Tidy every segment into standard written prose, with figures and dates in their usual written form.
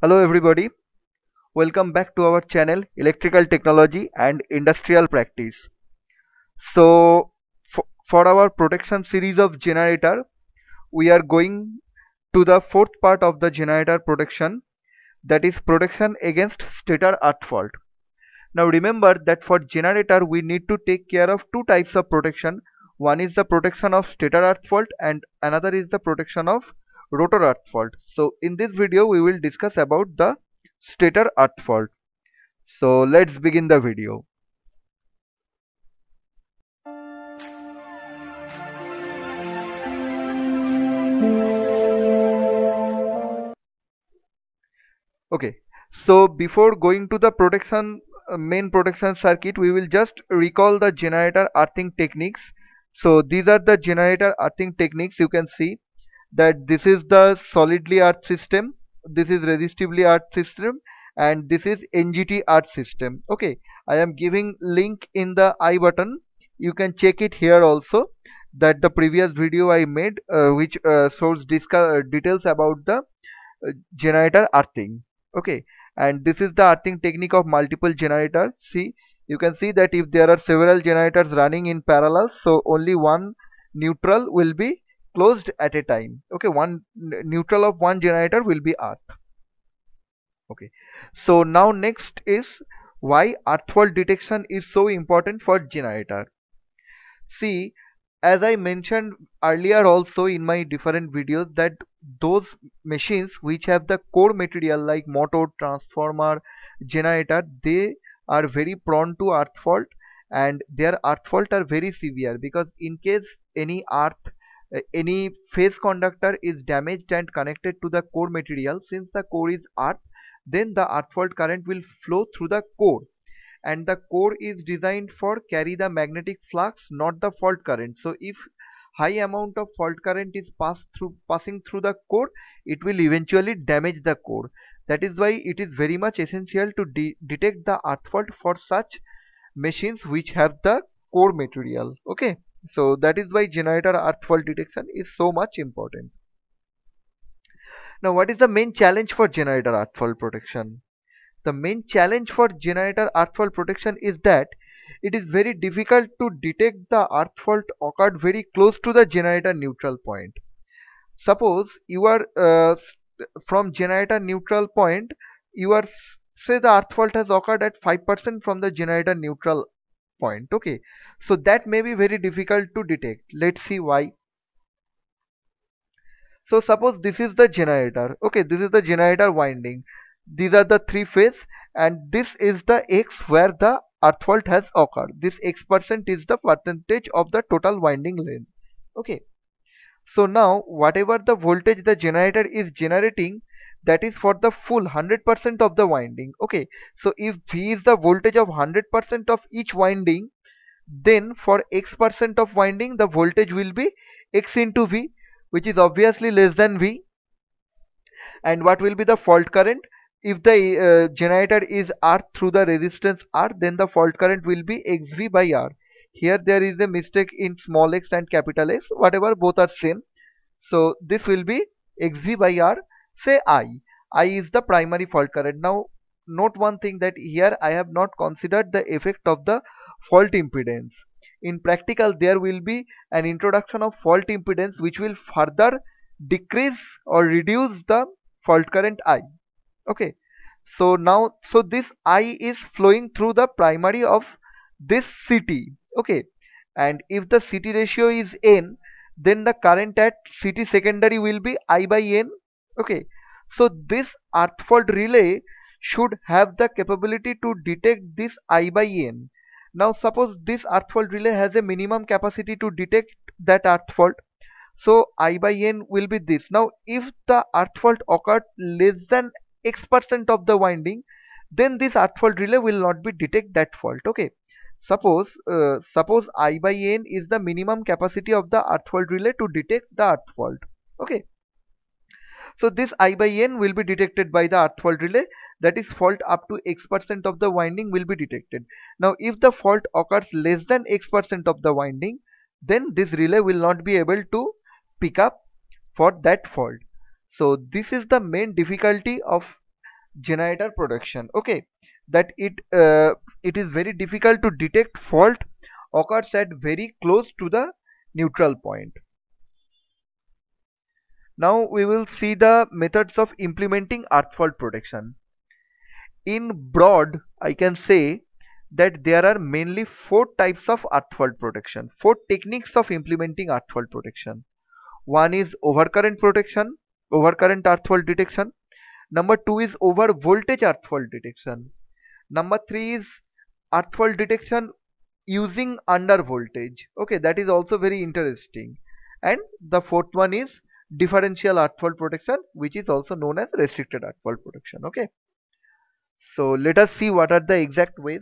Hello everybody, welcome back to our channel Electrical Technology and Industrial Practice. So for our protection series of generator, we are going to the fourth part of the generator protection, that is protection against stator earth fault. Now remember that for generator we need to take care of two types of protection. One is the protection of stator earth fault and another is the protection of rotor earth fault. So in this video we will discuss about the stator earth fault. So let's begin the video. Okay, so before going to the protection main protection circuit, we will just recall the generator earthing techniques. So these are the generator earthing techniques. You can see that this is the solidly earth system, this is resistively earth system, and this is NGT earth system. Okay, I am giving link in the I button. You can check it here also, that the previous video I made which shows details about the generator earthing. Okay, and this is the earthing technique of multiple generators. See, you can see that if there are several generators running in parallel, so only one neutral will be closed at a time. Okay, one neutral of one generator will be earth. Okay, so now next is why earth fault detection is so important for generator. See, as I mentioned earlier also in my different videos, that those machines which have the core material like motor, transformer, generator, they are very prone to earth fault, and their earth fault are very severe, because in case any phase conductor is damaged and connected to the core material, since the core is earth, then the earth fault current will flow through the core, and the core is designed for carry the magnetic flux, not the fault current. So if high amount of fault current is passing through the core, it will eventually damage the core. That is why it is very much essential to detect the earth fault for such machines which have the core material. Okay, so that is why generator earth fault detection is so much important. Now what is the main challenge for generator earth fault protection? The main challenge for generator earth fault protection is that it is very difficult to detect the earth fault occurred very close to the generator neutral point. Suppose you are from generator neutral point, you are say the earth fault has occurred at 5% from the generator neutral point. Okay, so that may be very difficult to detect. Let's see why. So suppose this is the generator. Okay, this is the generator winding. These are the three phase, and this is the X where the earth fault has occurred. This X% is the percentage of the total winding length. Okay. So now whatever the voltage the generator is generating, that is for the full 100% of the winding. Okay. So if V is the voltage of 100% of each winding, then for X% of winding the voltage will be X into V, which is obviously less than V. And what will be the fault current? If the generator is R through the resistance R, then the fault current will be XV by R. Here there is a mistake in small x and capital X, whatever, both are same. So this will be XV by R. Say I is the primary fault current. Now note one thing, that here I have not considered the effect of the fault impedance. In practical there will be an introduction of fault impedance which will further decrease or reduce the fault current I. Okay, so now this I is flowing through the primary of this CT. Okay, and if the CT ratio is N, then the current at CT secondary will be I by N. Okay, so this earth fault relay should have the capability to detect this I by N. Now suppose this earth fault relay has a minimum capacity to detect that earth fault, so I by N will be this. Now if the earth fault occurred less than X% of the winding, then this earth fault relay will not be detect that fault. Okay, suppose I by N is the minimum capacity of the earth fault relay to detect the earth fault. Okay, so this I by N will be detected by the earth fault relay, that is fault up to X% of the winding will be detected. Now if the fault occurs less than X% of the winding, then this relay will not be able to pick up for that fault. So this is the main difficulty of generator protection. Okay, that it is very difficult to detect fault occurs at very close to the neutral point. Now we will see the methods of implementing earth fault protection. In broad, I can say that there are mainly four types of earth fault protection, four techniques of implementing earth fault protection. One is overcurrent protection, overcurrent earth fault detection. Number two is over voltage earth fault detection. Number three is earth fault detection using under voltage. Okay, that is also very interesting. And the fourth one is differential earth fault protection, which is also known as restricted earth fault protection. Okay, so let us see what are the exact ways.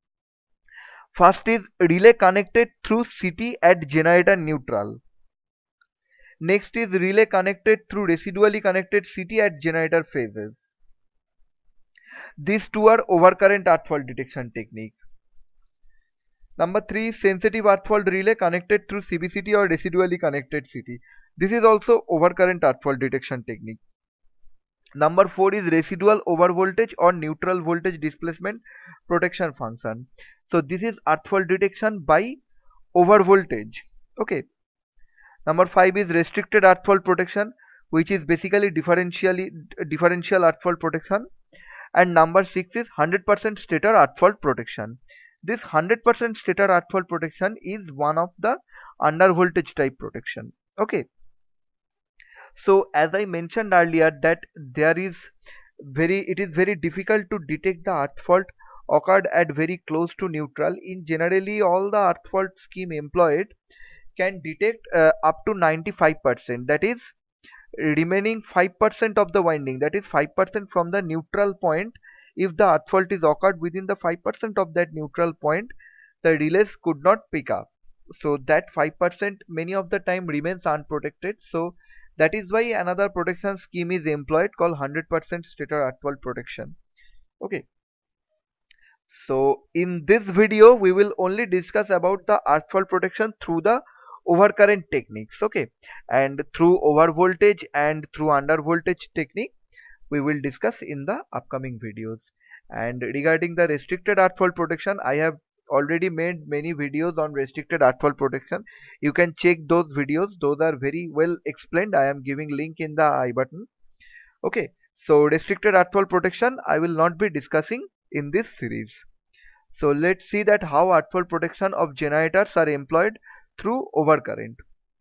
First is relay connected through CT at generator neutral. Next is relay connected through residually connected CT at generator phases. These two are overcurrent earth fault detection technique. Number three, sensitive earth fault relay connected through CBCT or residually connected CT. This is also overcurrent earth fault detection technique. Number four is residual overvoltage or neutral voltage displacement protection function. So this is earth fault detection by overvoltage. Okay. Number five is restricted earth fault protection, which is basically differential earth fault protection. And number six is 100% stator earth fault protection. This 100% stator earth fault protection is one of the under voltage type protection. Okay. So as I mentioned earlier that it is very difficult to detect the earth fault occurred at very close to neutral. In generally all the earth fault scheme employed can detect up to 95%, that is remaining 5% of the winding, that is 5% from the neutral point. If the earth fault is occurred within the 5% of that neutral point, the relays could not pick up. So that 5% many of the time remains unprotected. So that is why another protection scheme is employed called 100% stator earth fault protection. Okay. So in this video we will only discuss about the earth fault protection through the overcurrent techniques. Okay, and through over voltage and through under voltage technique we will discuss in the upcoming videos. And regarding the restricted earth fault protection, I have already made many videos on restricted earth fault protection. You can check those videos, those are very well explained. I am giving link in the I button. Okay, so restricted earth fault protection I will not be discussing in this series. So let's see that how earth fault protection of generators are employed through overcurrent.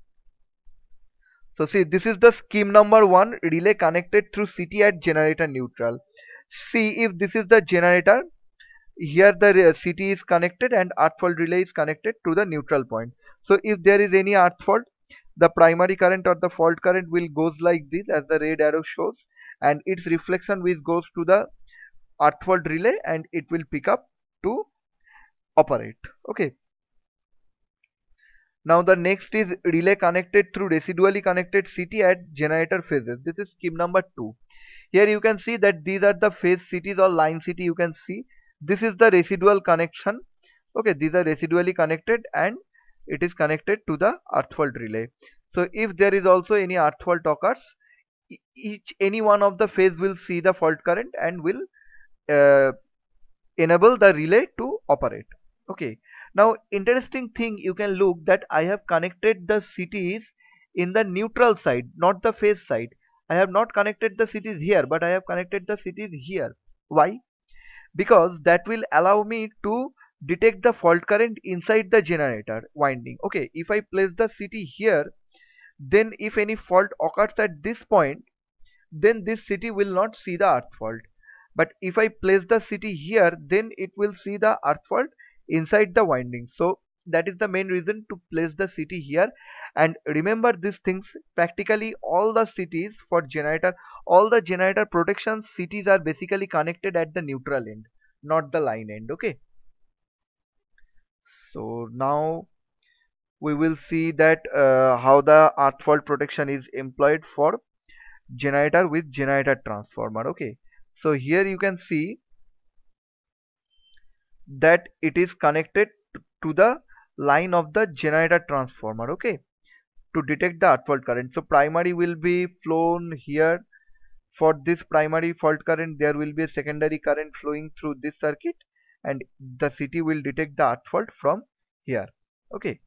So see, this is the scheme number one, relay connected through CT at generator neutral. See, if this is the generator, here the CT is connected and earth fault relay is connected to the neutral point. So if there is any earth fault, the primary current or the fault current will goes like this as the red arrow shows, and its reflection which goes to the earth fault relay and it will pick up to operate. Okay. Now the next is relay connected through residually connected CT at generator phases. This is scheme number 2. Here you can see that these are the phase CTs or line CT. You can see this is the residual connection. Okay, these are residually connected and it is connected to the earth fault relay. So if there is also any earth fault occurs, any one of the phase will see the fault current and will uh, enable the relay to operate. Okay, now interesting thing, you can look that I have connected the CTs in the neutral side, not the phase side. I have not connected the CTs here, but I have connected the CTs here. Why? Because that will allow me to detect the fault current inside the generator winding. Okay, if I place the CT here, then if any fault occurs at this point, then this CT will not see the earth fault. But if I place the CT here, then it will see the earth fault inside the winding. So that is the main reason to place the CT here. And remember these things, practically all the CTs for generator, all the generator protection CTs are basically connected at the neutral end, not the line end. Okay, so now we will see that how the earth fault protection is employed for generator with generator transformer. Okay, so here you can see that it is connected to the line of the generator transformer. Okay, to detect the earth fault current. So primary will be flown here, for this primary fault current there will be a secondary current flowing through this circuit, and the CT will detect the earth fault from here. Okay.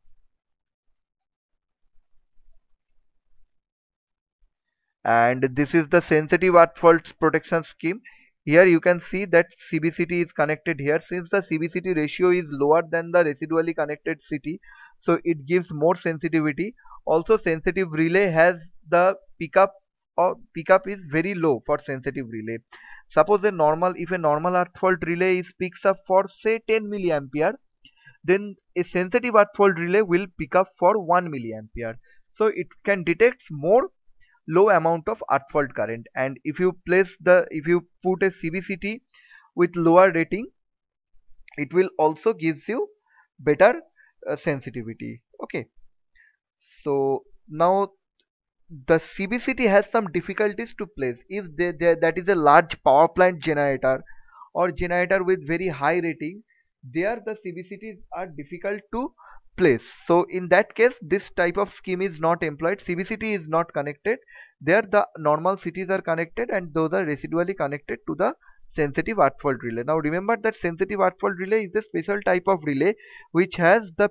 And this is the sensitive earth fault protection scheme. Here you can see that CBCT is connected here. Since the CBCT ratio is lower than the residually connected CT, so it gives more sensitivity. Also sensitive relay has the pickup, or pickup is very low for sensitive relay. Suppose if a normal earth fault relay is picks up for say 10 milliampere, then a sensitive earth fault relay will pick up for 1 milliampere. So it can detect more low amount of earth fault current. And if you put a CBCT with lower rating, it will also gives you better sensitivity. Okay. So now the CBCT has some difficulties to place. If that is a large power plant generator or generator with very high rating, there the CBCTs are difficult to place. So in that case, this type of scheme is not employed. CBCT is not connected. There the normal CTs are connected, and those are residually connected to the sensitive earth fault relay. Now remember that sensitive earth fault relay is a special type of relay which has the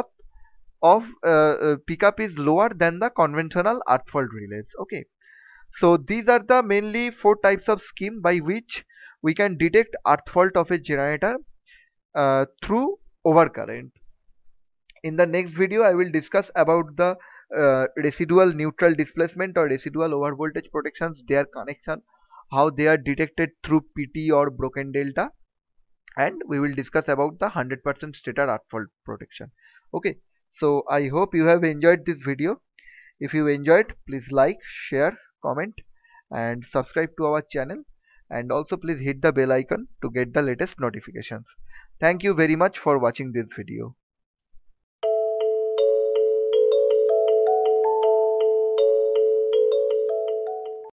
pickup is lower than the conventional earth fault relays. Okay. So these are the mainly four types of scheme by which we can detect earth fault of a generator through overcurrent. In the next video, I will discuss about the residual neutral displacement or residual overvoltage protections, their connection, how they are detected through PT or broken delta, and we will discuss about the 100% stator earth fault protection. Okay, so I hope you have enjoyed this video. If you enjoyed, please like, share, comment, and subscribe to our channel. And also please hit the bell icon to get the latest notifications. Thank you very much for watching this video.